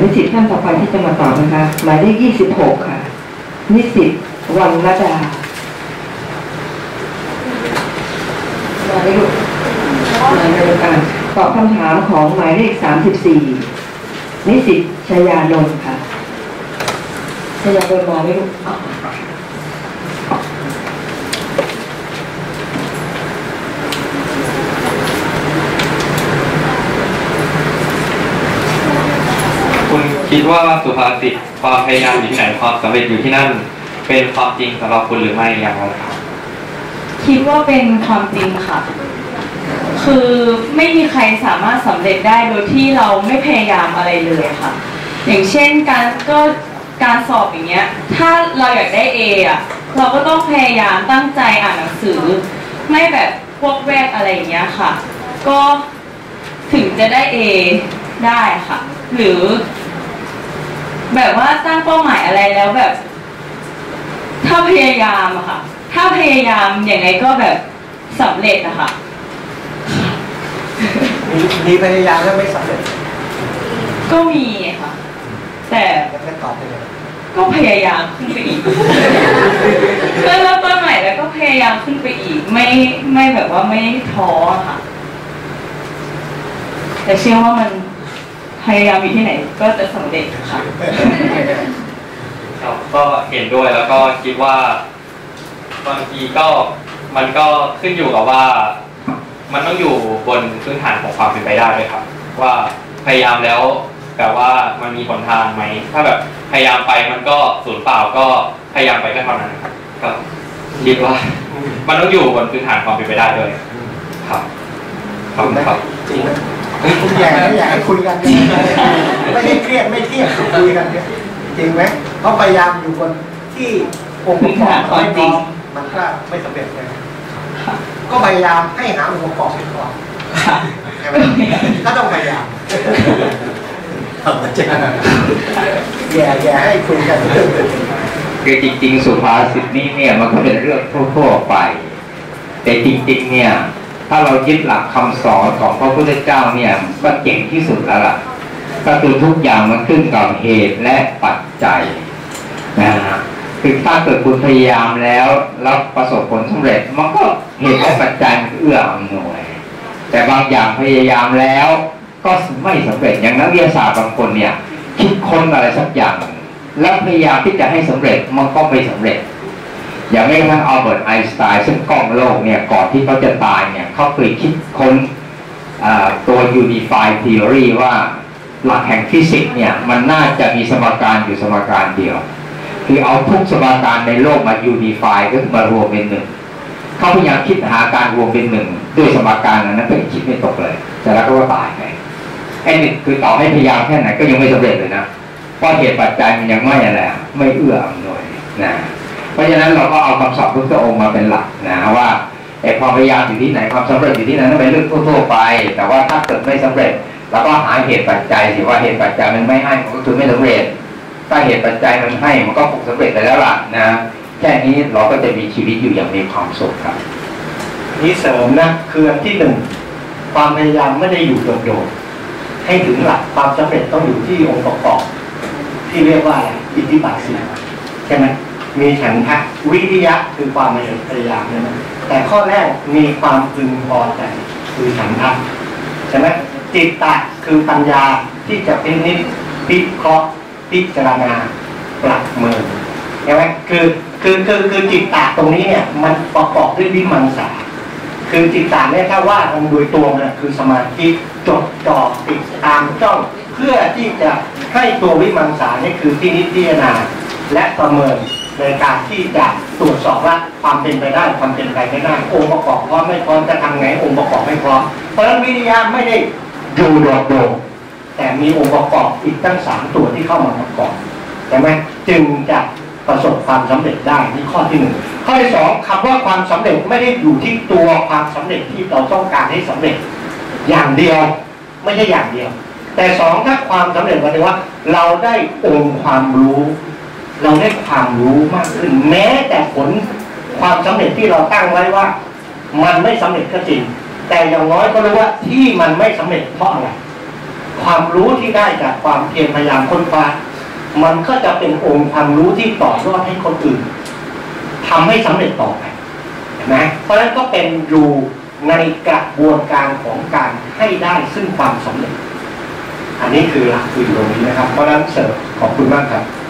นิสิตท่านต่อไปที่จะมาตอบนะคะหมายเลข26ค่ะนิสิตวรรณดามาได้ลูกมาในการตอบคำถามของหมายเลข34นิสิตชยานนท์ค่ะชยานนท์มาได้ลูกคุณคิดว่าสุภาษิตความพยายามอยู่ที่ไหนความสำเร็จอยู่ที่นั่นเป็นความจริงสำหรับคุณหรือไม่อย่างไรครับคิดว่าเป็นความจริงค่ะคือไม่มีใครสามารถสำเร็จได้โดยที่เราไม่พยายามอะไรเลยค่ะอย่างเช่นการสอบอย่างเงี้ยถ้าเราอยากได้ A อ่ะเราก็ต้องพยายามตั้งใจอ่านหนังสือไม่แบบพวกแวกอะไรอย่างเงี้ยค่ะก็ถึงจะได้ A ได้ค่ะหรือแบบว่าตั้งเป้าหมายอะไรแล้วแบบถ้าพยายามอะค่ะถ้าพยายามอย่างไรก็แบบสำเร็จนะคะมีพยายามแล้วไม่สำเร็จก็มีค่ะแต่ไม่ตอบไปเลยก็พยายามขึ้นไปอีกก็เริ่มต้นใหม่แล้วก็พยายามขึ้นไปอีกไม่แบบว่าไม่ท้อค่ะแต่เชื่อว่ามันพยายามอยู่ที่ไหนก็จะสำเร็จค่ะครับก็เห็นด้วยแล้วก็คิดว่าบางทีก็มันก็ขึ้นอยู่กับว่ามันต้องอยู่บนพื้นฐานของความเป็นไปได้ด้วยครับว่าพยายามแล้วแต่ว่ามันมีหนทางไหมถ้าแบบพยายามไปมันก็สูญเปล่าก็พยายามไปก็เท่านั้นครับก็คิดว่ามันต้องอยู่บนพื้นฐานความเป็นไปได้ด้วยครับครับจริงไหมคุณอยากให้คุยกันไม่ได้เครียดไม่เครียดคุยกันจริงไหมเพราะพยายามอยู่บนที่องค์ประกอบไม่พร้อมมันก็ไม่สำเร็จเลยก็พยายามให้หาองค์ประกอบให้พร้อมใช่ไหมก็ต้องพยายามทำมาจ้าอย่าให้คุยกันคือจริงๆสุภาษิตนี้เนี่ยมันก็เป็นเรื่องทั่วๆไปแต่จริงๆเนี่ยถ้าเรายึดหลักคำสอนของพระพุทธเจ้าเนี่ยก็เก่งที่สุดแล้วล่ะก็คือทุกอย่างมันขึ้นกับเหตุและปัจจัยนะฮะคือถ้าเกิดคุณพยายามแล้วประสบผลสำเร็จมันก็เหตุและปัจจัยเอื้ออำนวยแต่บางอย่างพยายามแล้วก็ไม่สำเร็จอย่างนักวิทยาศาสตร์บางคนเนี่ยคิดค้นอะไรสักอย่างแล้วพยายามที่จะให้สำเร็จมันก็ไม่สำเร็จอย่างแม้กระทั่งอัลเบิร์ตไอน์สไตน์ซึ่งกล้องโลกเนี่ยก่อนที่เขาจะตายเนี่ยเขาเคยคิดค้นตัว Unified Theory ว่าหลักแห่งฟิสิกส์เนี่ยมันน่าจะมีสมการอยู่สมการเดียวคือเอาทุกสมการในโลกมา Unify ก็คือมารวมเป็นหนึ่งเขาพยายามคิดหาการรวมเป็นหนึ่งด้วยสมการนั้นก็คิดไม่ตกเลยแต่แล้วก็ตายไปไอ้นี่คือต่อให้พยายามแค่ไหนก็ยังไม่สำเร็จเลยนะเพราะเหตุปัจจัยมันยังไม่อะไรไม่เอื้ออำนวยนะเพราะฉะนั้นเราก็เอาคำสอนพุทธองค์มาเป็นหลักนะว่าความพยายามอยู่ที่ไหนความสำเร็จอยู่ที่ไหนนั่นเป็นเรื่องทั่วไปแต่ว่าถ้าเกิดไม่สำเร็จเราก็หาเหตุปัจจัยสิว่าเหตุปัจจัยมันไม่ให้มันก็คือไม่สำเร็จถ้าเหตุปัจจัยมันให้มันก็คงสำเร็จไปแล้วล่ะนะแค่นี้เราก็จะมีชีวิตอยู่อย่างมีความสุขครับนี่เสริมนะคืออันที่หนึ่งความพยายามไม่ได้อยู่โดดๆให้ถึงหลักความสำเร็จต้องอยู่ที่องค์ประกอบที่เรียกว่าอิทธิบาทสี่ใช่ไหมมีฉันทะวิริยะคือความพยายามนะแต่ข้อแรกมีความพึงพอใจคือฉันทะใช่ไหมจิตตะคือปัญญาที่จะพินิจพิเคราะห์พิจารณาปรับเมินใช่ไหมคือจิตตะตรงนี้เนี่ยมันประกอบด้วยวิมังสาคือจิตตะเนี่ยถ้าว่ามันโดยตัวมันคือสมาธิจดจ่อติดตามจ้องเพื่อที่จะให้ตัววิมังสาเนี่ยคือที่นิพพานาและประเมินในการที่จะตรวจสอบว่าความเป็นไปได้ความเป็นไปไม่ได้องค์ประกอบพร้อมไม่พร้อมจะทำไงองค์ประกอบไม่พร้อมเพราะฉะนั้นวิริยะไม่ได้ดูโดดโดดแต่มีองค์ประกอบอีกตั้ง3ตัวที่เข้ามาประกอบใช่ไหมจึงจะประสบความสำเร็จได้นี่ข้อที่1ข้อที่2คำว่าความสำเร็จไม่ได้อยู่ที่ตัวความสำเร็จที่เราต้องการให้สำเร็จอย่างเดียวไม่ใช่อย่างเดียวแต่2ถ้าความสำเร็จหมายถึงว่าเราได้องค์ความรู้เราได้ความรู้มากขึ้นแม้แต่ผลความสำเร็จที่เราตั้งไว้ว่ามันไม่สำเร็จก็จริงแต่อย่างน้อยก็รู้ว่าที่มันไม่สำเร็จเพราะอะไรความรู้ที่ได้จากความเพียรพยายามค้นคว้ามันก็จะเป็นองค์ความรู้ที่ต่อยอดให้คนอื่นทำให้สำเร็จต่อไปเห็นไหมเพราะฉะนั้นก็เป็นรูในกระบวนการของการให้ได้ซึ่งความสำเร็จอันนี้คือหลักคือตรงนี้นะครับเพราะฉะนั้นเสิร์ฟขอบคุณมากครับ